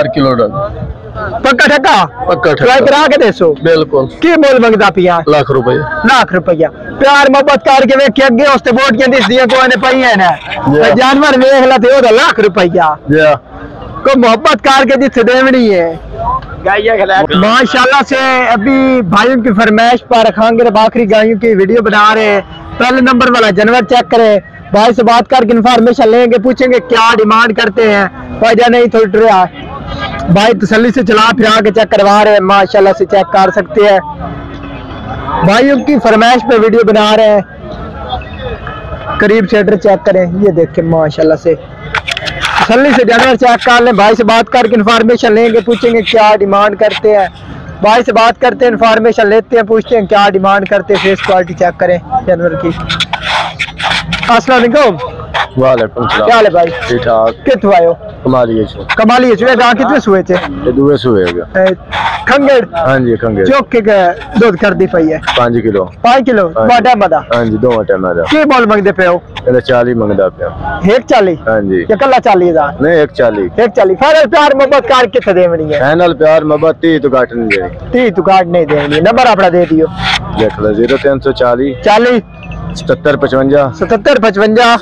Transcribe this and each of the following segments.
4 kilo done पक्का ठक्का try करा के देसो बिल्कुल की मोल मंगदा पिया लाख रुपया प्यार मोहब्बत करके वे के अगे उसते वोट के दिस दिया कोई ने पई है ना जानवर देख ला ते ओदा लाख रुपया को मोहब्बत करके जिथे देवनी है माशाल्लाह से। अभी भाइयों की फरमाइश पर खांगे बाखरी गायों की वीडियो बना रहे हैं। पहले नंबर वाला जानवर चेक करें, भाई से बात करके इन्फॉर्मेशन लेंगे, पूछेंगे क्या डिमांड करते हैं। वजह नहीं थोड़ी रहा भाई तसल्ली से चला फिरा के चेक करवा रहे हैं, माशाल्लाह से चेक कर सकते हैं। भाइयों की फरमाइश पे वीडियो बना रहे हैं। करीब से एड्रेस चेक करें, ये देखें माशाल्लाह से तसल्ली से जानवर चेक कर लें। भाई से बात करके इन्फॉर्मेशन लेंगे, पूछेंगे क्या डिमांड करते हैं। भाई से बात करते हैं, इन्फॉर्मेशन लेते हैं, पूछते हैं क्या डिमांड करते हैं। फेस क्वालिटी चेक करें जानवर की। अस्सलाम वालेकुम। वालेकुम सलाम। क्या हाल है भाई? ठीक ठाक। कितने आयो? कमालिए छुए गां कितने सुए थे? ये दुए सुए गया खंगड़। हां जी खंगड़ चौक के दूध कर दी पई है 5 किलो बाटा मदा। हां जी दो टाइम दा की बोल मंगदे पे हो? ये 40 मंगदा पे 140। हां जी ये कल्ला 40,000 नहीं 140 फाइनल प्यार मोहब्बत कार कितने देवनी है? फाइनल प्यार मोहब्बत 30 तो काट नहीं देनी 30 तो काट नहीं देनी। नंबर अपना दे दियो। देख लो 0340 40 77 55 77 55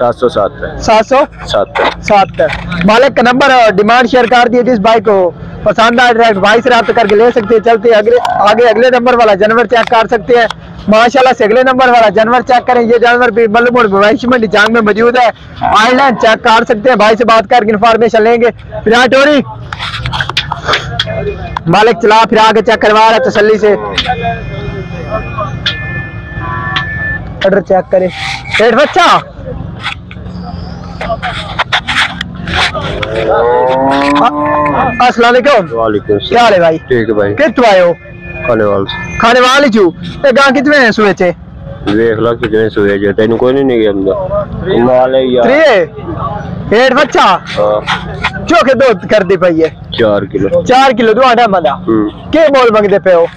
707 मालिक का नंबर और डिमांड शेयर कर दिए। जिस भाई को पसंद आए डायरेक्ट भाई से रब्ता करके ले सकते हैं। चलते आगे अगले नंबर वाला जानवर चेक कर सकते हैं। माशाल्लाह से अगले नंबर वाला जानवर चेक करें। ये जानवर भी मल्लूमोड़ मवेशी मंडी जांग में मौजूद है। आइलैंड चेक कर सकते हैं। भाई से बात करके इन्फॉर्मेशन लेंगे। टोरी मालिक चला फिर आगे चेक करवा रहा है तसल्ली से। ऑर्डर चेक करें। पेट बच्चा अस्सलाम वालेकुम। क्या हाल है भाई? ठीक है भाई। कितने आए हो? खाने वाले चू गां कितने हैं सुए चे? देख लो कितने सुए जे तेन कोई नहीं गया माल है यार। 3 बच्चा चोखे दूध कर दी पई है 4 किलो दुआडा मदा के बोल मंगदे पे हो?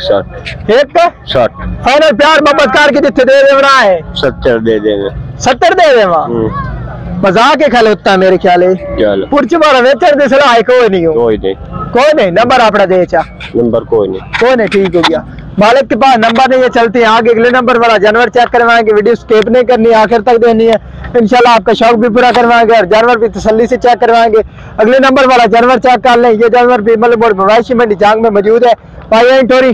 160 फाइनल प्यार मोहब्बत करके जिथे दे देना है 70 दे देंगे। 70 दे देवा मजाक के खलोता मेरे ख्याल है। पुरच मारा वेचर दे सलाह कोई नहीं। नंबर अपना दे चा। नंबर कोई नहीं ठीक हो गया। मालिक के पास नंबर नहीं है। चलते हैं आगे अगले नंबर वाला जानवर चेक करवाएंगे। वीडियो स्किप नहीं करनी, आखिर तक देनी है। इंशाल्लाह आपका शौक भी पूरा करवाएंगे और जानवर भी तसल्ली से चेक करवाएंगे। अगले नंबर वाला जानवर चेक कर लें। ये जानवर भी मल्लूमोड़ मवेशी मंडी जांग में मौजूद है। भाई टोरी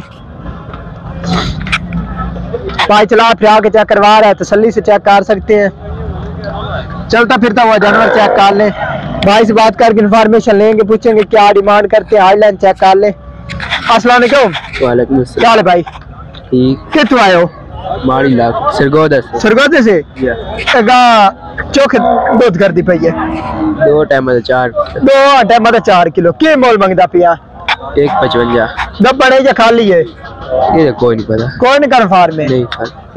भाई चला फिर आके चेक करवा रहा है, तसल्ली से चेक कर सकते हैं। चलता फिरता हुआ जानवर चेक कर लें। भाई से बात करके इन्फॉर्मेशन लेंगे, पूछेंगे क्या डिमांड करते हैं। हाईलाइन चेक कर लें। अस्सलाम वालेकुम। क्या हाल है भाई? ठीक। कितने आए हो? सरगोदे से चौक दूध कर दी पई है 2 टाइम 4 किलो के मोल मंगदा पिया? 155 डब्बा नहीं या खाली है? ये कोई नहीं पता। कौन कन्फर्म है? नहीं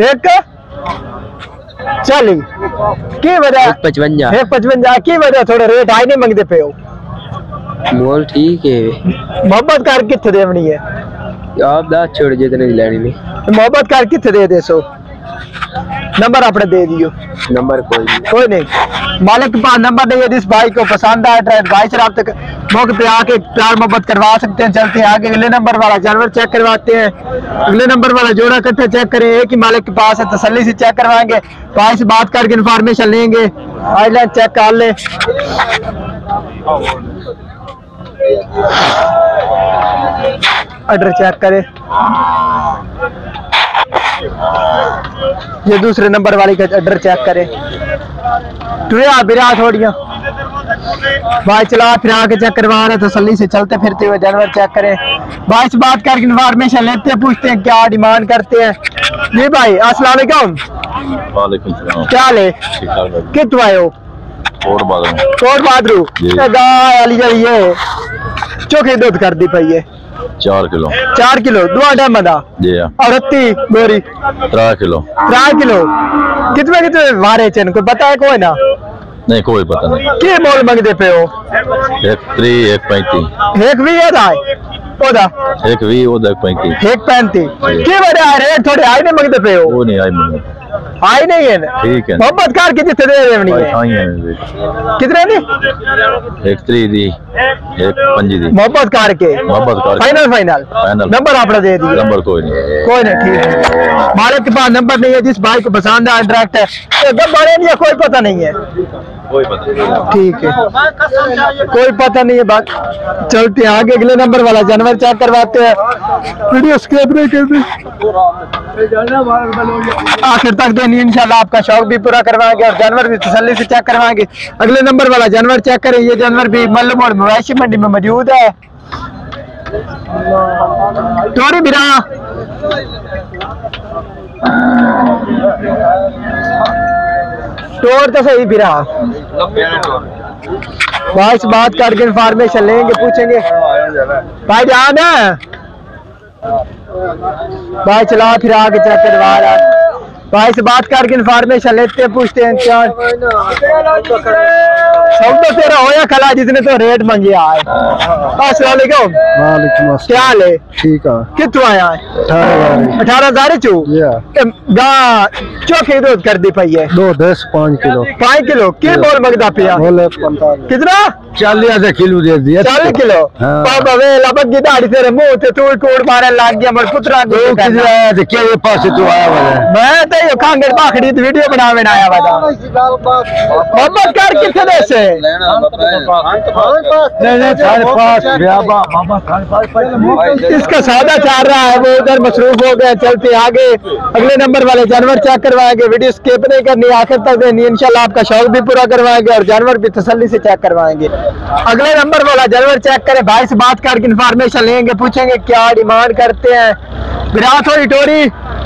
140 की वजह 155 की वजह थोड़ा रेट आई नहीं मंगदे पे हो? मोल ठीक है। मोहब्बत कर कितने देवनी है? आप दा छोड़ जितने लेनी नहीं। मोहब्बत कर कितने दे देसो? नंबर अपने दे दियो। नंबर कोई नहीं। मालिक के पास नंबर नहीं है। जिस भाई को पसंद आए डायरेक्ट भाई से रब्ता मौके पे आके प्यार मोहब्बत करवा सकते हैं। चलते हैं आगे अगले नंबर वाला जानवर चेक करवाते हैं। अगले नंबर वाला जोड़ा इकट्ठा चेक करें। एक ही मालिक के पास है, तसल्ली से चेक करवाएंगे। भाई से बात करके इन्फॉर्मेशन लेंगे। आइलैंड चेक कर ले। ऑर्डर चेक करें। ये दूसरे नंबर वाली का ऑर्डर चेक करें। बिरा थोड़िया भाई चला फिर आके चेक करवा रहे, तसल्ली से चलते फिरते हुए जानवर चेक करें। भाई से बात करके इन्फॉर्मेशन लेते हैं, पूछते हैं क्या डिमांड करते हैं। जी भाई अस्सलाम वालेकुम। क्या हाल है? कितने आए हो? कोट बादरू गाय वाली जड़ी है चोखे दूध कर दी पई है 4 किलो दुआ टाइम दा और रत्ती गोरी 3 किलो कितने मारे चेन कोई पता है? कोई ना नहीं कोई पता नहीं। के मोल मंगदे पे हो? 120 135 135 के बड़े आ रहे थोड़े आए नहीं मंगदे पे हो? वो नहीं आए मंगदे आई नहीं है ठीक है मोहब्बत कार की जितने दे देनी है कितने दी एक 3 दी एक 5 दी मोहब्बत कार के फाइनल फाइनल नंबर आपने दे दिया नंबर कोई नहीं ठीक है मालिक के पास नंबर नहीं है जिस भाई को पसंद है डायरेक्ट है बड़े नहीं है कोई पता नहीं है कोई पता नहीं ठीक है कोई पता नहीं है बात चलते हैं आगे अगले नंबर वाला जानवर चेक करवाते हैं वीडियो स्किप नहीं करते आखिर तक देनी इंशाल्लाह आपका शौक भी पूरा करवाएंगे और जानवर भी तसल्ली से चेक करवाएंगे अगले नंबर वाला जानवर चेक करें ये जानवर भी मल्लू मोड़ मवेशी मंडी में मौजूद है टोरी बिरा टोर तो सही बिरा भाई से बात करके इंफॉर्मेशन लेंगे पूछेंगे भाई जान है भाई चला फिर आगे चेक करवा रहा है भाई से बात करके इंफॉर्मेशन लेते हैं पूछते हैं सब तो तेरा होया खला जिसने तो रेट मांगी आए अस्सलाम वालेकुम क्या हाल है ठीक है कितों आया है 18,000 चो चोखे दूध कर दी पाई है 5 किलो के बोल मंगदा पिया कितना 40 किलो दे दिया 40 किलो बाबा वे लबगी दाढ़ी तेरे मुंह ते तू कोड़ मारे लाग गया मर पुत्रा क्या ये पास तू आया वाला मैं तो ये कांगड़ बाखड़ी वीडियो बनावे ना आया वाला मोहम्मद कर कितने दे से इसका सौदा चल रहा है वो उधर मसरूफ हो गए चलते आगे अगले नंबर वाले जानवर चेक करवाएंगे वीडियो स्किप नहीं करनी आखिर तक देनी इंशाल्लाह आपका शौक भी पूरा करवाएंगे और जानवर भी तसल्ली से चेक करवाएंगे अगले नंबर वाला जानवर चेक करें भाई से बात करके इंफॉर्मेशन लेंगे पूछेंगे क्या डिमांड करते हैं विराट हो टोरी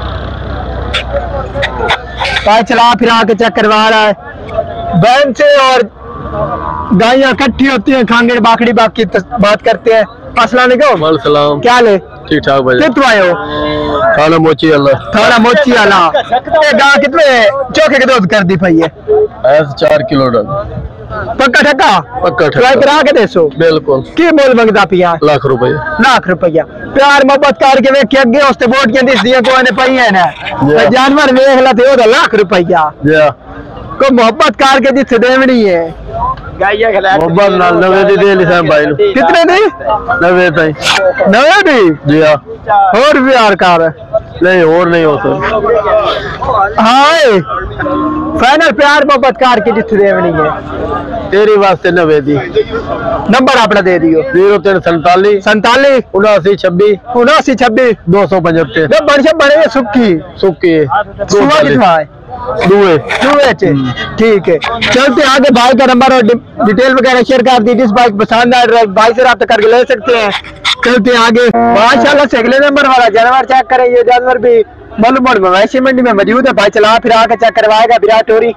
भाई चला फिर आके चेक करवा रहा है बैन से और गायें इकट्ठी होती हैं खांगड़ बाकड़ी बाकी बात करते हैं अस्सलाम वालेकुम क्या ले ठीक ठाक भाई कितने आए हो थाना मोची वाला ये गाय कितने चौके के दूध कर दी भाई है 4 किलो पक्का ठक्का ट्राई करा के देसो बिल्कुल की मोल मंगदा पिया लाख रुपया प्यार मोहब्बत करके वे के अगे उसते वोट के दिस दिया कोई ने पई है ना जानवर वेख ला ते ओदा लाख रुपया को मोहब्बत करके जिथे देवनी है मोहब्बत नाल 90 दी दे लिसा भाई नु कितने दी 90 ताई 90 दी जी हां और प्यार कर नहीं और नहीं हो सर हाय फाइनल प्यार मोहब्बत करके जिथे देवनी है तेरी वास्ते 90 दी नंबर अपना दे दियो 0347 79 26 275 बड़े सुखी सुबह कितना है दुए ठीक है चलते आगे भाई का नंबर और डिटेल वगैरह शेयर कर दी जिस बाइक पसंद आए भाई से रब्ता करके ले सकते हैं चलते आगे माशाल्लाह से अगले नंबर वाला जानवर चेक करें ये जानवर भी मालूम मवेशी मंडी में मौजूद है भाई चला फिर आके चेक करवाएगा विराट टोरी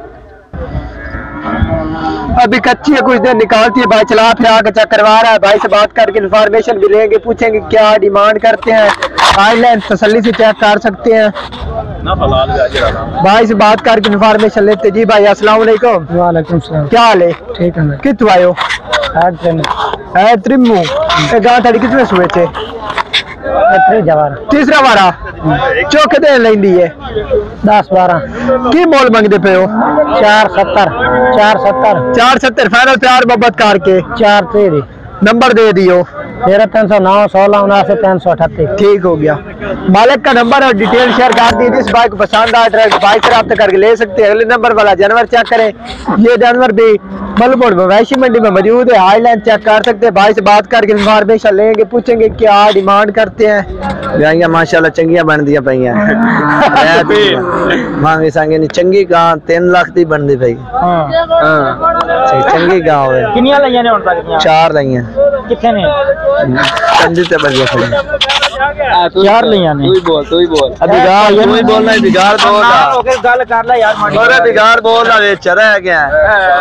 अभी कच्ची है कुछ देर निकालती है भाई चला फिर आके चेक करवा रहा है भाई से बात करके इंफॉर्मेशन भी लेंगे पूछेंगे क्या डिमांड करते हैं ऑनलाइन तसल्ली से चेक कर सकते हैं भाई से बात करके इंफॉर्मेशन लेते जी भाई अस्सलाम वालेकुम वालेकुम सलाम क्या हाल है ठीक है कितने आयो है त्रिमू ये गांव थड़ी कितने सुए थे तीसरा वारा चौके दे लेंदी है 10-12 की मोल मंगदे पे हो 470 फाइनल प्यार मोहब्बत करके 4 तेरी नंबर दे दियो 1309 16 79 338 ठीक हो गया मालिक का नंबर और डिटेल शेयर कर दी जिस बाइक पसंद आए डायरेक्ट बाइक से रब्ता करके ले सकते हैं अगले नंबर वाला जानवर चेक करें ये जानवर भी मलबोड़ मवेशी मंडी में मौजूद है हाईलाइन चेक कर सकते हैं भाई से बात करके इंफॉर्मेशन लेंगे पूछेंगे क्या डिमांड करते हैं गाइयां माशाल्लाह चंगियां बन दिया पईयां मांगी सांगे नी चंगी गां 3 लाख दी बनदी पई हां चंगी गां होवे कितनी लईयां ने हुन तक 4 लईयां कितने ने चंदी ते बढ़िया खड़ी 4 लईयां ने तू ही बोल अभी गां तू ही बोलना है बिगाड़ बोल ओके गल कर ले यार माड़ी अरे बिगाड़ बोल रहा है चरा है क्या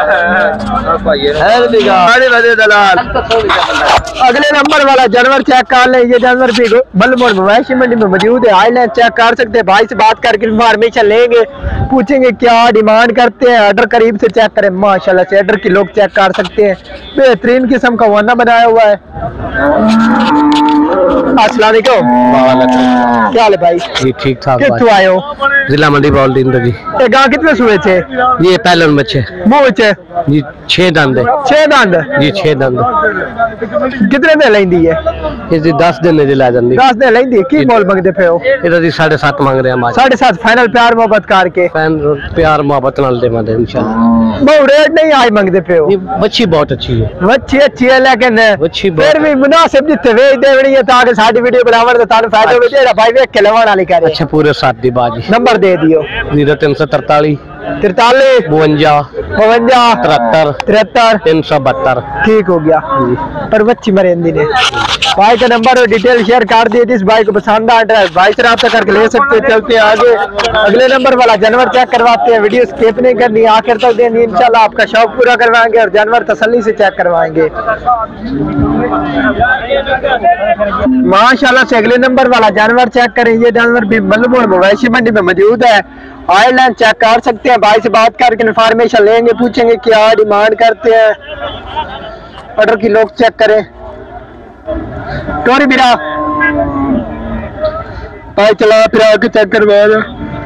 है बिगाड़ वाले दलाल अगले नंबर वाला जानवर चेक कर ले ये जानवर भी बलमोड़ मवेशी मंडी में मौजूद है हाईलाइन चेक कर सकते हैं भाई से बात करके इंफॉर्मेशन लेंगे पूछेंगे क्या डिमांड करते हैं ऑर्डर करीब से चेक करें माशाल्लाह से ऑर्डर की लोग चेक कर सकते हैं बेहतरीन किस्म का वाना बनाया हुआ है अस्सलाम वालेकुम। क्या हाल है भाई? जी ठीक ठाक कितने आए हो? जिला मंडी बाउलदीन जी। ये गां कितने सुए थे? ये पहले बच्चे मुंह च जी 6 दंद 6 दंद जी 6 दंद कितने दे लेंदी है? ये जी 10 दिन जी ला जांदी 10 दे लेंदी। की मोल मंगदे पे हो? ਇਹਦਾ ਜੀ 7.5 ਮੰਗ ਰਹੇ ਆ 7.5 फाइनल प्यार मोहब्बत करके फैन प्यार मोहब्बत नाल देवांगे इंशाल्लाह। बहुत रेट नहीं आज मंगदे पे हो? ये बच्ची बहुत अच्छी है, अच्छी अच्छी है लेकिन बच्ची फिर भी मुनासिब जिथे वेच देवनी है ताकि साडी वीडियो बनावन ते तानु फायदा हो जेड़ा भाई वेख के लवाण वाली करे। अच्छा पूरे 7 दी बाजी। नंबर दे दियो 0343 43 52 52 73 73 372। ठीक हो गया। पर बच्ची मरेंदी ने भाई का नंबर और डिटेल शेयर कर दिए। जिस भाई को पसंद आ रहा है भाई से रब्ता करके ले सकते हैं। चलते हैं आगे अगले नंबर वाला जानवर चेक करवाते हैं। वीडियो स्किप नहीं करनी, आखिर तक देनी, इंशाल्लाह आपका शौक पूरा करवाएंगे और जानवर तसल्ली से चेक करवाएंगे माशाल्लाह से। अगले नंबर वाला जानवर चेक करें। ये जानवर भी मल्लूमोड़ मवेशी मंडी में मौजूद है। आयरलैंड चेक कर सकते हैं। भाई से बात करके इन्फॉर्मेशन लेंगे, पूछेंगे क्या डिमांड करते हैं। ऑर्डर की लोग चेक करें। टोरी बिरा भाई चला फिर आके चेक करवा दो।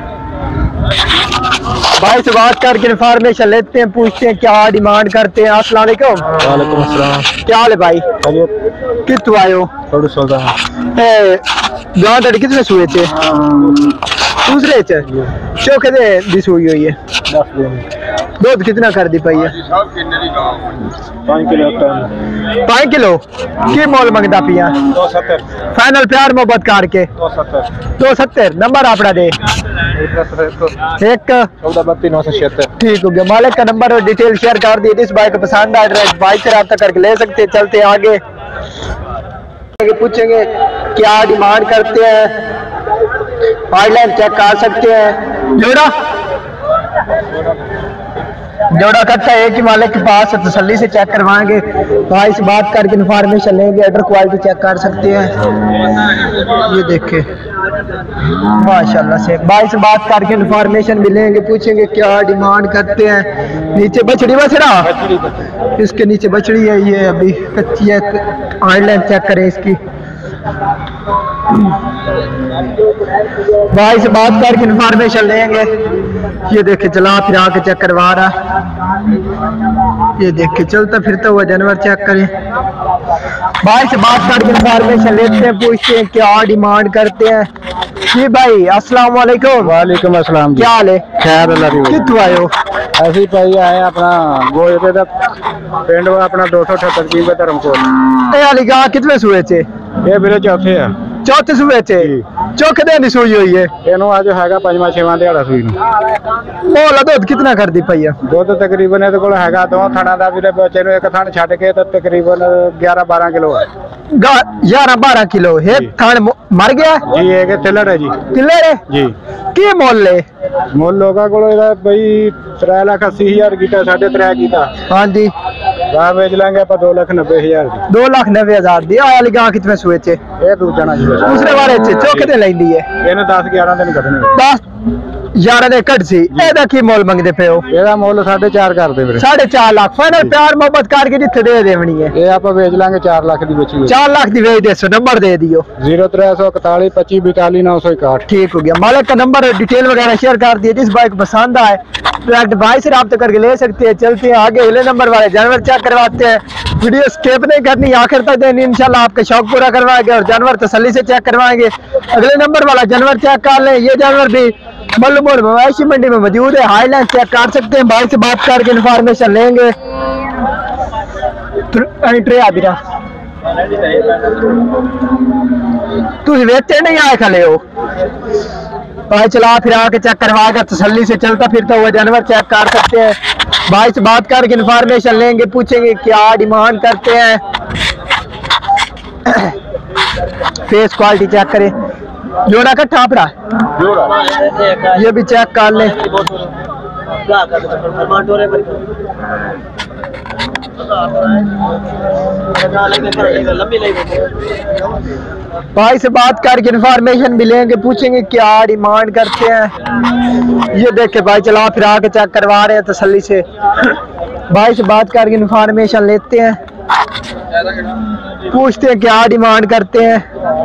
भाई से बात करके इन्फॉर्मेशन लेते हैं, पूछते हैं क्या डिमांड करते हैं। अस्सलाम वालेकुम। वालेकुम अस्सलाम। क्या हाल है भाई? कितने आए हो? थोड़ी सौदा गांव तड़ी कितने सुए थे? दूसरे च चौके दे दी सुई हुई है। 10 दिन दूध कितना कर दी पाई है? 5 किलो 5 किलो की मोल मंगदा पिया? 270 फाइनल प्यार मोहब्बत करके 270। नंबर आपड़ा दे 1 1432 ठीक हो गया। मालिक का नंबर और डिटेल शेयर कर दिए। जिस भाई को पसंद आ रहा है भाई से रब्ता करके ले सकते हैं। चलते हैं आगे पूछेंगे क्या डिमांड करते हैं। ऑनलाइन चेक कर सकते हैं। जोड़ा कट्टा एक ही मालिक के पास है, तसल्ली से चेक करवाएंगे। भाई से बात करके इन्फॉर्मेशन लेंगे। अडर क्वालिटी चेक कर सकते हैं। ये देखे माशाल्लाह से। भाई से बात करके इन्फॉर्मेशन भी लेंगे, पूछेंगे क्या डिमांड करते हैं। नीचे बछड़ी बछड़ा इसके नीचे बछड़ी है, ये अभी कच्ची है। ऑनलाइन चेक करें इसकी। भाई से बात करके इन्फॉर्मेशन लेंगे। ये देखे चला फिर आके चेक करवा रहा। ये देखे चलता फिरता हुआ जानवर चेक करें। भाई से बात करके इन्फॉर्मेशन लेते हैं, पूछते हैं क्या डिमांड करते हैं। जी भाई अस्सलाम वालेकुम। वालेकुम अस्सलाम। क्या हाल है? खैर अल्लाह दी। कितने आए हो? ऐसी भाई आए अपना गोयरे दा पिंड वा अपना 278 जी पे धर्मकोट। ए वाली गां कितने सुए थे? ये मेरे चौथे आ चौथे सूबे च चौके दिन सूई हुई है। ਇਹਨੂੰ ਅੱਜ ਹੈਗਾ 5ਵਾਂ 6ਵਾਂ ਦਿਹਾੜਾ ਸੂਈ ਨੂੰ। मोला दूध कितना कर दी पई है? ਦੁੱਧ ਤਕਰੀਬਨ ਇਹਦੇ ਕੋਲ ਹੈਗਾ ਦੋ ਥਣਾ ਦਾ ਵੀਰੇ ਬੱਚੇ ਨੂੰ ਇੱਕ ਥਣ ਛੱਡ ਕੇ ਤਾਂ ਤਕਰੀਬਨ 11-12 ਕਿਲੋ ਹੈ। 11-12 किलो है। थान मर गया ਜੀ ਇਹ ਤਿਲੜ ਹੈ ਜੀ। तिल्ले ਜੀ की मोल ले? ਮੁੱਲ ਲੋਕਾਂ ਕੋਲ ਇਹਦਾ ਬਈ 3,80,000 ਕੀਤਾ 3.5 ਕੀਤਾ। हाँ जी ਗਾਂ ਵੇਚ ਲਾਂਗੇ ਆਪਾਂ 2,90,000 ਦੀ। 2,90,000 दी। आ वाली गां कितने सुए थे? ਇਹ ਦੂਜਾ ਨਾ ਜੀ दूसरे वाले च चौके दिन लेंदी है। ਇਹਨੇ 10-11 ਦਿਨ ਕੱਢਣੇ। 10-11 ਦੇ ਕੱਢ ਸੀ। ਇਹਦਾ ਕੀ ਮੁੱਲ ਮੰਗਦੇ ਪਏ ਹੋ? ਇਹਦਾ ਮੁੱਲ 4.5 ਕਰਦੇ ਵੀਰੇ। 4.5 ਲੱਖ ਫਾਈਨਲ ਪਿਆਰ ਮੁਹੱਬਤ ਕਰਕੇ ਜਿੱਥੇ ਦੇ ਦੇਵਣੀ ਹੈ। ਇਹ ਆਪਾਂ ਵੇਚ ਲਾਂਗੇ 4 ਲੱਖ ਦੀ ਬੱਚੀ। 4 ਲੱਖ ਦੀ ਵੇਚ ਦੇ। नंबर दे दियो 0341 25 42 961। ठीक हो गया। मालिक का नंबर डिटेल वगैरह शेयर कर दिए। जिस बाइक पसंद आए डायरेक्ट भाई से रब्ता करके ले सकते हैं। चलते हैं आगे अगले नंबर वाले जानवर चेक करवाते हैं। वीडियो स्किप नहीं करनी, आखिर तक देनी, इंशाल्लाह आपका शौक पूरा करवाएंगे और जानवर तसल्ली से चेक करवाएंगे। अगले नंबर वाला जानवर चेक कर लें। ये जानवर भी मल्लूमोड़ मवेशी मंडी में मौजूद है। हाईलाइन चेक कर सकते हैं। भाई से बात करके इन्फॉर्मेशन लेंगे। आबिरा तुम वेचते नहीं आए खले हो। भाई चला फिर आके चेक करवाएगा, तसल्ली से चलता फिरता हुआ जानवर चेक कर सकते हैं। भाई से बात करके इन्फॉर्मेशन लेंगे, पूछेंगे क्या डिमांड करते हैं। फेस क्वालिटी चेक करें। जोड़ा का ठापड़ा ये भी चेक कर ले। भाई से बात करके इन्फॉर्मेशन भी लेंगे, पूछेंगे क्या डिमांड करते हैं। ये देखे भाई चला फिर आके चेक करवा रहे हैं तसल्ली से। भाई से बात करके इन्फॉर्मेशन लेते हैं। पूछते हैं क्या डिमांड करते हैं।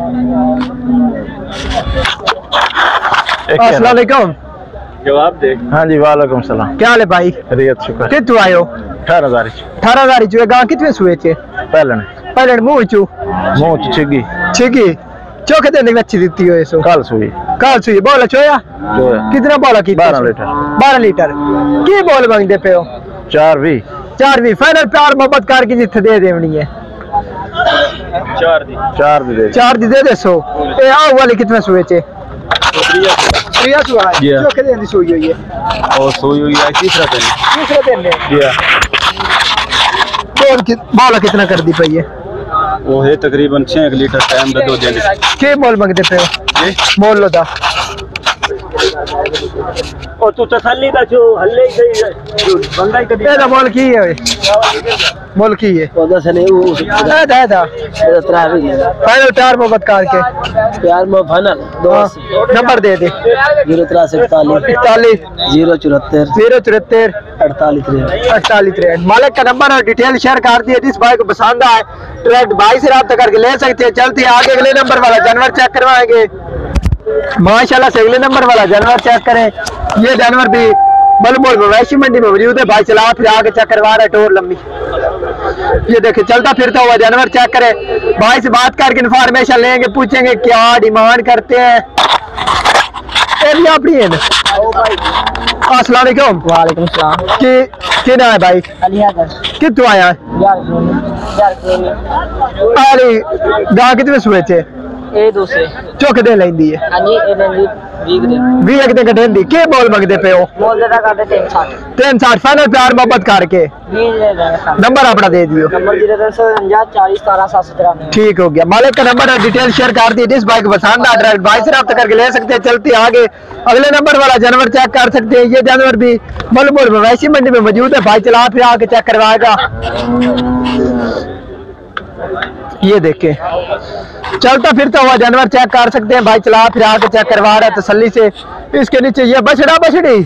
अस्सलाम वालेकुम। जवाब दे। हाँ जी वालेकुम सलाम। क्या हाल है भाई? रियत शुक्र। कितु आयो? 18,000 18,000 चुए गां कितने सुए चे? पहले मुंह चू छिगी छिगी चौके देने में अच्छी देती हो इसो कल सुई बोला चोया कितना बोला की? 12 लीटर 12 लीटर की बोल मांगते पे हो? 4 भी फाइनल प्यार मोहब्बत करके जिथे दे देवनी है। 4 दी दे सो ए आओ वाली कितने सुए चे? प्रिया सुआ है जो के देंदी सुई हुई है और सोई हुई है तीसरा दिन है बोल की बोला कितना कर दी पई है? वो है तकरीबन 6 लीटर टाइम दा 2 दिन के मोल मांगते पे हो? मोल लो दा और तू तसल्ली दा जो हल्ले ही बंदा ही कदी ए मोल की है मोल की है पौधा से नहीं वो दा फाइनल प्यार मोहब्बत करके प्यार में फाइनल नंबर दे दे 043 074 48 मालिक का नंबर और डिटेल शेयर कर दिए। जिस भाई को पसंद आए डायरेक्ट भाई से रब्ता करके ले सकते हैं। चलते हैं आगे अगले नंबर वाला जानवर चेक करवाएंगे। माशाल्लाह से अगले नंबर वाला जानवर चेक करें। ये जानवर भी बलमोल मवेशी मंडी में मौजूद है। भाई चला फिर आगे चेक करवा रहा है टोर लंबी। ये देखे चलता फिरता हुआ जानवर चेक करें। भाई से बात करके इन्फॉर्मेशन लेंगे पूछेंगे क्या डिमांड करते हैं। अपनी है अस्सलाम वालेकुम। वालेकुम सलाम। कि ना है भाई? कितों आया है? अरे गां कितने सुए चे? ए दूसरे चौक दे लेंदी है। हां जी ए लेंदी 20 दे कटेंदी के बोल मंगदे पे हो? मोल देता करते 360 फाइनल प्यार मोहब्बत करके 20 दे देंगे। नंबर अपना दे दियो। नंबर 049 40 17 793। ठीक हो गया। मालिक का नंबर और डिटेल शेयर कर दी। जिस बाइक पसंद आ डायरेक्ट भाई से रब्ता करके ले सकते हैं। चलते आगे अगले नंबर वाला जानवर चेक कर सकते हैं। ये जानवर भी बलमोल मवेशी मंडी में मौजूद है। भाई चला फिर आके चेक करवाएगा। ये देखे चलता फिरता हुआ जानवर चेक कर सकते हैं। भाई चला फिर आके चेक करवा रहा है तसल्ली से। इसके नीचे ये बछड़ी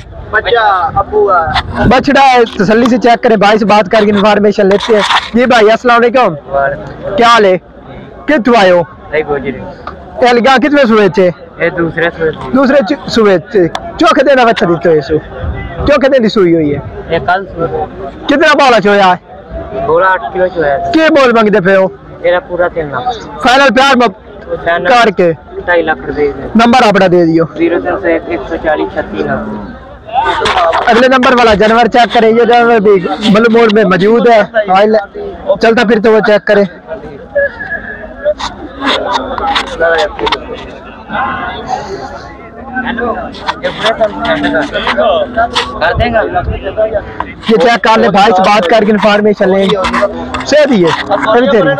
बछड़ा है। तसल्ली से चेक करें। भाई से बात करके इन्फॉर्मेशन लेते हैं। जी भाई अस्सलाम वालेकुम। क्या हाल है? कितु आयो? गां कितने सुबह चे? दूसरे सुबह चौके देना बच्चा दी तो चौके देनी सुई हुई है। कितना बोला चोया है? 8 किलो जो है के बोल मांगते पे हो? तेरा पूरा 3 लाख फाइनल प्यार करके 2.5 लाख दे दे। नंबर अपना दे दियो। 031 140 36। अगले नंबर वाला जानवर चेक करें। ये जानवर भी बलमोड़ में मौजूद है। चलता फिर तो वो चेक करें। ये चेक कर ले। भाई से बात करके इन्फॉर्मेशन लेंगे। सही है तेरी।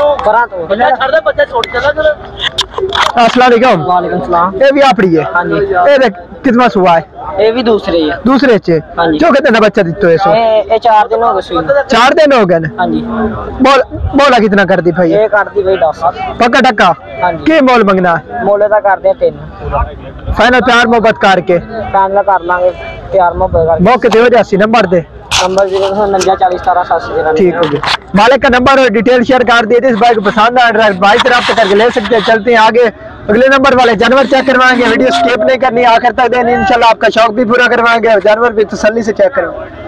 अस्सलाम वालेकुम। वालेकुम सलाम। ये भी अपनी है। हां जी। ये देख कितना सुआ है? ये भी दूसरे चे हाँ जी। जो कितने बच्चा दितो है सो? ये 4 दिन हो गए सुई। 4 दिन हो गए। हां जी। बोला कितना कर दी भाई? ये कर दी भाई 10। पक्का टक्का। हां जी। के मोल मंगना है? मोले दा कर दे 3। फाइनल प्यार मोहब्बत करके फाइनल कर लांगे प्यार मोहब्बत करके। मौके दे 80 नंबर दे। नंबर 049 40 17 793। ठीक हो गया। मालिक का नंबर और डिटेल शेयर कर दिए। इस बाइक पसंद आ रहा है भाई से रब्ता करके ले सकते हैं। चलते हैं आगे अगले नंबर वाले जानवर चेक करवाएंगे। वीडियो स्किप नहीं करनी आखिर तक देनी। इंशाल्लाह आपका शौक भी पूरा करवाएंगे और जानवर भी तसल्ली से चेक करवाएंगे।